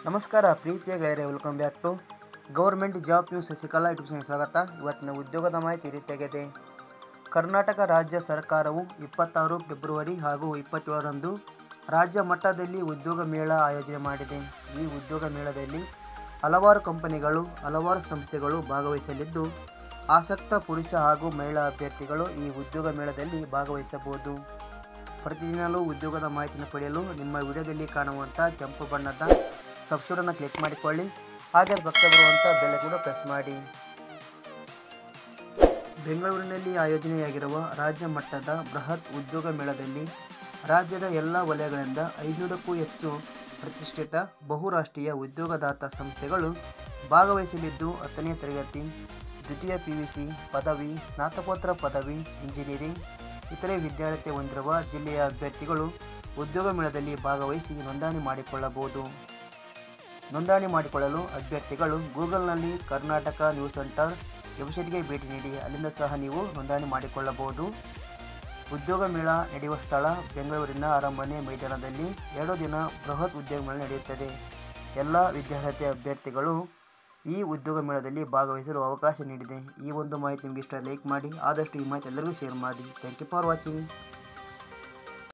ನಮಸ್ಕಾರ ಪ್ರೀತಿಯ ಗೆಳೆಯರೆ, welcome back to government job news Shashikala YouTube channel ಸ್ವಾಗತ. ಇವತ್ತಿನ ಉದ್ಯೋಗದ ಮಾಹಿತಿ ರೀತಿಯಾಗಿದೆ. ಕರ್ನಾಟಕ ರಾಜ್ಯ ಸರ್ಕಾರವು 26 ಫೆಬ್ರವರಿ ಹಾಗೂ 27ರಂದು ರಾಜ್ಯ ಮಟ್ಟದಲ್ಲಿ ಉದ್ಯೋಗ ಮೇಳ ಆಯೋಜನೆ ಮಾಡಿದೆ. ಈ ಉದ್ಯೋಗ ಮೇಳದಲ್ಲಿ ಹಲವಾರು ಕಂಪನಿಗಳು, ಹಲವಾರು ಸಂಸ್ಥೆಗಳು ಭಾಗವಹಿಸಲಿದ್ದು, ಆಸಕ್ತ ಪುರುಷ ಹಾಗೂ ಮಹಿಳಾ ಅಭ್ಯರ್ಥಿಗಳು ಈ ಉದ್ಯೋಗ ಮೇಳದಲ್ಲಿ ಭಾಗವಹಿಸಬಹುದು. ಪ್ರತಿದಿನಲೂ ಉದ್ಯೋಗದ ಮಾಹಿತಿಯನ್ನು ಪಡೆಯಲು ನಿಮ್ಮ ವಿಡಿಯೋದಲ್ಲಿ ಕಾಣುವಂಥ ಕೆಂಪು ಬಣ್ಣದ ಸಬ್ಸ್ಕ್ರೈಬ್ ಕ್ಲಿಕ್ ಮಾಡಿಕೊಳ್ಳಿ. ಹಾಗೆ ಪಕ್ಕ ಬರುವಂಥ ಬೆಲ್ ಕೂಡ ಪ್ರೆಸ್ ಮಾಡಿ. ಬೆಂಗಳೂರಿನಲ್ಲಿ ಆಯೋಜನೆಯಾಗಿರುವ ರಾಜ್ಯ ಮಟ್ಟದ ಬೃಹತ್ ಉದ್ಯೋಗ ಮೇಳದಲ್ಲಿ ರಾಜ್ಯದ ಎಲ್ಲ ವಲಯಗಳಿಂದ 500ಕ್ಕೂ ಹೆಚ್ಚು ಪ್ರತಿಷ್ಠಿತ ಬಹುರಾಷ್ಟ್ರೀಯ ಉದ್ಯೋಗದಾತ ಸಂಸ್ಥೆಗಳು ಭಾಗವಹಿಸಲಿದ್ದು, 10ನೇ ತರಗತಿ, ದ್ವಿತೀಯ PUC, ಪದವಿ, ಸ್ನಾತಕೋತ್ತರ ಪದವಿ, ಇಂಜಿನಿಯರಿಂಗ್, ಇತರೆ ವಿದ್ಯಾರ್ಥಿ ಹೊಂದಿರುವ ಜಿಲ್ಲೆಯ ಅಭ್ಯರ್ಥಿಗಳು ಉದ್ಯೋಗ ಮೇಳದಲ್ಲಿ ಭಾಗವಹಿಸಿ ನೋಂದಣಿ ಮಾಡಿಕೊಳ್ಳಬಹುದು. ನೋಂದಣಿ ಮಾಡಿಕೊಳ್ಳಲು ಅಭ್ಯರ್ಥಿಗಳು ಗೂಗಲ್ನಲ್ಲಿ ಕರ್ನಾಟಕ ನ್ಯೂಸ್ ಸೆಂಟರ್ ವೆಬ್ಸೈಟ್ಗೆ ಭೇಟಿ ನೀಡಿ ಅಲ್ಲಿಂದ ಸಹ ನೀವು ನೋಂದಣಿ ಮಾಡಿಕೊಳ್ಳಬಹುದು. ಉದ್ಯೋಗ ಮೇಳ ನಡೆಯುವ ಸ್ಥಳ ಬೆಂಗಳೂರಿನ ಅರಮನೆ ಮೈದಾನದಲ್ಲಿ 2 ದಿನ ಬೃಹತ್ ಉದ್ಯೋಗ ಮೇಳ ನಡೆಯುತ್ತದೆ. ಎಲ್ಲ ವಿದ್ಯಾರ್ಥಿ ಅಭ್ಯರ್ಥಿಗಳು ಈ ಉದ್ಯೋಗ ಮೇಳದಲ್ಲಿ ಭಾಗವಹಿಸಲು ಅವಕಾಶ ನೀಡಿದೆ. ಈ ಒಂದು ಮಾಹಿತಿ ನಿಮಗೆ ಇಷ್ಟ ಲೈಕ್ ಮಾಡಿ, ಆದಷ್ಟು ಈ ಮಾಹಿತಿ ಎಲ್ಲರಿಗೂ ಶೇರ್ ಮಾಡಿ. Thank you for watching.